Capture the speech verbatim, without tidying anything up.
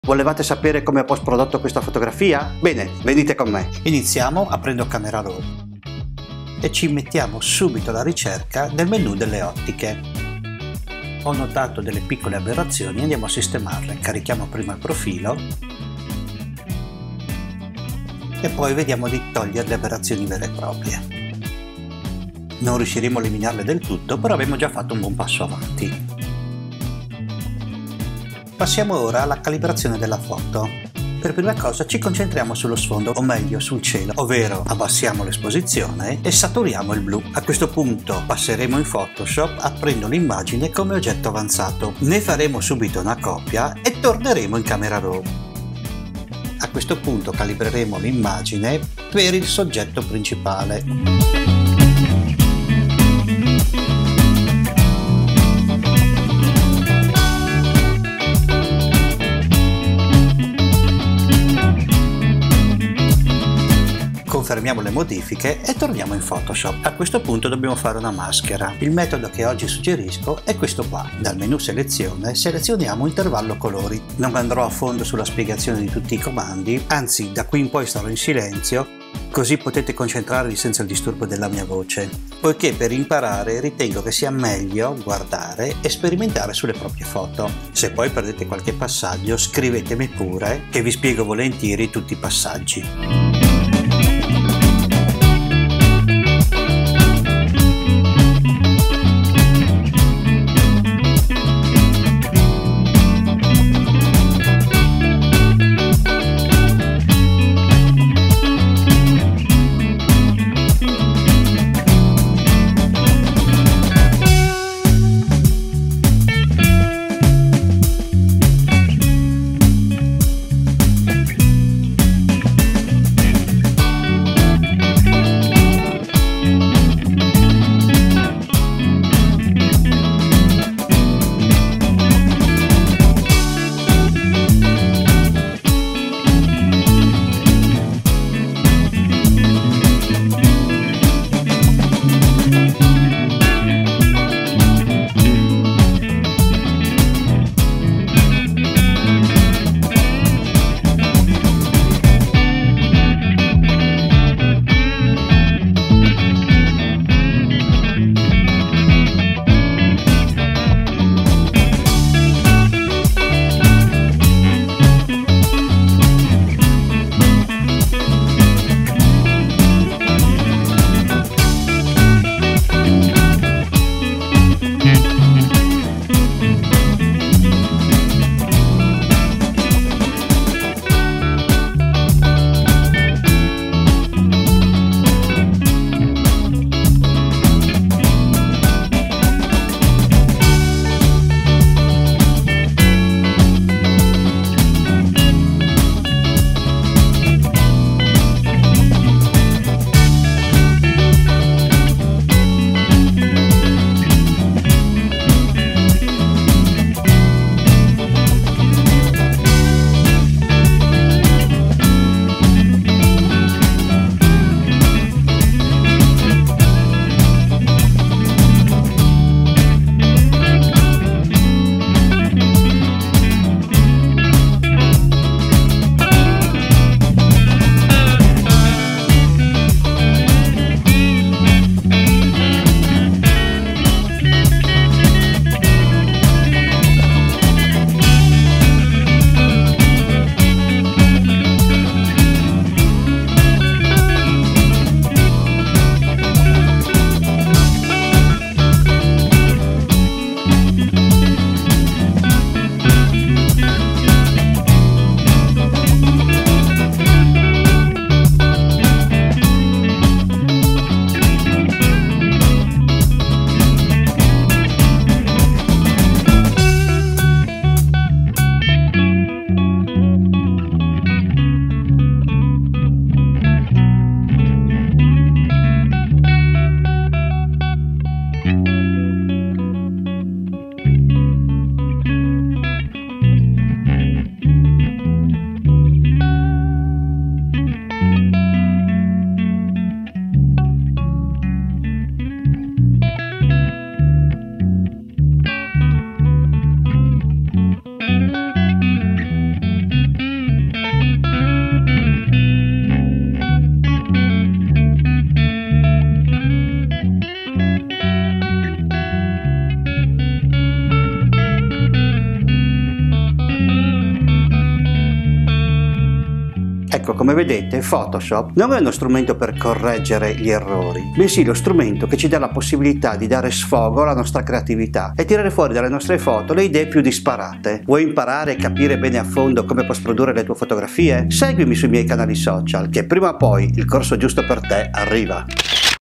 Volevate sapere come ho post prodotto questa fotografia? Bene, venite con me. Iniziamo aprendo Camera Raw e ci mettiamo subito alla ricerca del menu delle ottiche. Ho notato delle piccole aberrazioni e andiamo a sistemarle. Carichiamo prima il profilo e poi vediamo di togliere le aberrazioni vere e proprie. Non riusciremo a eliminarle del tutto, però abbiamo già fatto un buon passo avanti. Passiamo ora alla calibrazione della foto. Per prima cosa ci concentriamo sullo sfondo, o meglio sul cielo, ovvero abbassiamo l'esposizione e saturiamo il blu. A questo punto passeremo in Photoshop aprendo l'immagine come oggetto avanzato. Ne faremo subito una copia e torneremo in Camera Raw. A questo punto calibreremo l'immagine per il soggetto principale. Confermiamo le modifiche e torniamo in Photoshop. A questo punto dobbiamo fare una maschera. Il metodo che oggi suggerisco è questo qua. Dal menu selezione selezioniamo intervallo colori. Non andrò a fondo sulla spiegazione di tutti i comandi, anzi da qui in poi starò in silenzio, così potete concentrarvi senza il disturbo della mia voce, poiché per imparare ritengo che sia meglio guardare e sperimentare sulle proprie foto. Se poi perdete qualche passaggio scrivetemi pure che vi spiego volentieri tutti i passaggi. Ecco, come vedete, Photoshop non è uno strumento per correggere gli errori, bensì lo strumento che ci dà la possibilità di dare sfogo alla nostra creatività e tirare fuori dalle nostre foto le idee più disparate. Vuoi imparare e capire bene a fondo come posso produrre le tue fotografie? Seguimi sui miei canali social, che prima o poi il corso giusto per te arriva.